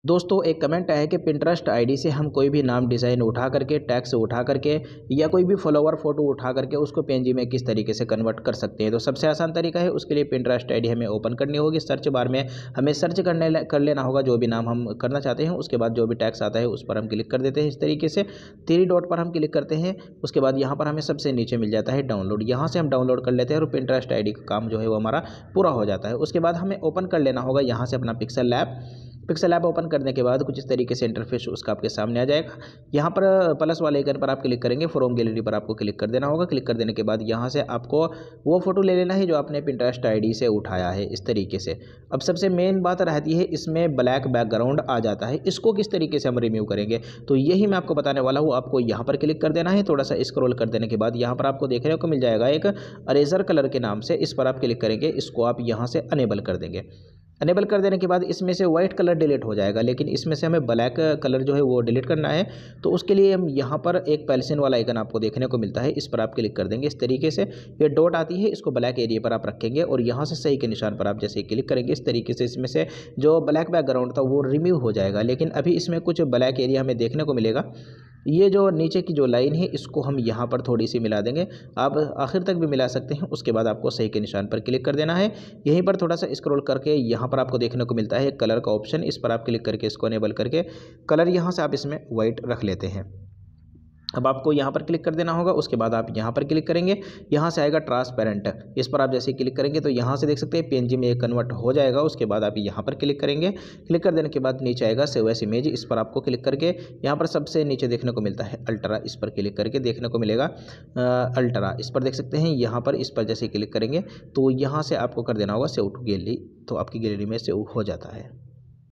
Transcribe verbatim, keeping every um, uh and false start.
दोस्तों एक कमेंट आया है कि पिंटरेस्ट आईडी से हम कोई भी नाम डिज़ाइन उठा करके टैक्स उठा करके या कोई भी फॉलोवर फोटो उठा करके उसको पीएनजी में किस तरीके से कन्वर्ट कर सकते हैं। तो सबसे आसान तरीका है, उसके लिए पिंटरेस्ट आईडी हमें ओपन करनी होगी। सर्च बार में हमें सर्च करने कर लेना होगा जो भी नाम हम करना चाहते हैं। उसके बाद जो भी टैक्स आता है उस पर हम क्लिक कर देते हैं। इस तरीके से थ्री डॉट पर हम क्लिक करते हैं। उसके बाद यहाँ पर हमें सबसे नीचे मिल जाता है डाउनलोड। यहाँ से हम डाउनलोड कर लेते हैं और पिंटरेस्ट आईडी का काम जो है वो हमारा पूरा हो जाता है। उसके बाद हमें ओपन कर लेना होगा यहाँ से अपना pixel lab. Pixel app open करने के बाद कुछ इस तरीके से इंटरफेस उसका आपके सामने आ जाएगा। यहाँ पर प्लस वाले आइकन पर आप क्लिक करेंगे, फ्रॉम गैलरी पर आपको क्लिक कर देना होगा। क्लिक कर देने के बाद यहाँ से आपको वो फोटो ले लेना है जो आपने पिंटरेस्ट आईडी से उठाया है, इस तरीके से। अब सबसे मेन बात रहती है, इसमें ब्लैक बैकग्राउंड आ जाता है, इसको किस तरीके से हम रिमूव करेंगे तो यही मैं आपको बताने वाला हूँ। आपको यहाँ पर क्लिक कर देना है। थोड़ा सा स्क्रॉल कर देने के बाद यहाँ पर आपको देखने को मिल जाएगा एक अरेजर कलर के नाम से, इस पर आप क्लिक करेंगे। इसको आप यहाँ से अनेबल कर देंगे। अनेबल कर देने के बाद इसमें से वाइट कलर डिलीट हो जाएगा, लेकिन इसमें से हमें ब्लैक कलर जो है वो डिलीट करना है। तो उसके लिए हम यहाँ पर एक पेंसिल वाला आइकन आपको देखने को मिलता है, इस पर आप क्लिक कर देंगे। इस तरीके से ये डॉट आती है, इसको ब्लैक एरिया पर आप रखेंगे और यहाँ से सही के निशान पर आप जैसे क्लिक करेंगे, इस तरीके से इसमें से जो ब्लैक बैकग्राउंड था वो रिमूव हो जाएगा। लेकिन अभी इसमें कुछ ब्लैक एरिया हमें देखने को मिलेगा। ये जो नीचे की जो लाइन है इसको हम यहाँ पर थोड़ी सी मिला देंगे। आप आखिर तक भी मिला सकते हैं। उसके बाद आपको सही के निशान पर क्लिक कर देना है। यहीं पर थोड़ा सा स्क्रॉल करके यहाँ पर आपको देखने को मिलता है एक कलर का ऑप्शन, इस पर आप क्लिक करके इसको अनेबल करके कलर यहाँ से आप इसमें वाइट रख लेते हैं। अब आपको यहाँ पर क्लिक कर देना होगा। उसके बाद आप यहाँ पर क्लिक करेंगे, यहाँ से आएगा ट्रांसपेरेंट, इस पर आप जैसे क्लिक करेंगे तो यहाँ से देख सकते हैं पीएनजी में कन्वर्ट हो जाएगा। उसके बाद आप यहाँ पर क्लिक करेंगे। क्लिक कर देने के बाद नीचे आएगा सेव एज इमेज, इस पर आपको क्लिक करके यहाँ पर सबसे नीचे देखने को मिलता है अल्ट्रा, इस पर क्लिक करके देखने को मिलेगा अल्ट्रा, इस पर देख सकते हैं। यहाँ पर इस पर जैसे क्लिक करेंगे तो यहाँ से आपको कर देना होगा सेव टू गैलरी, तो आपकी गैलरी में सेव हो जाता है।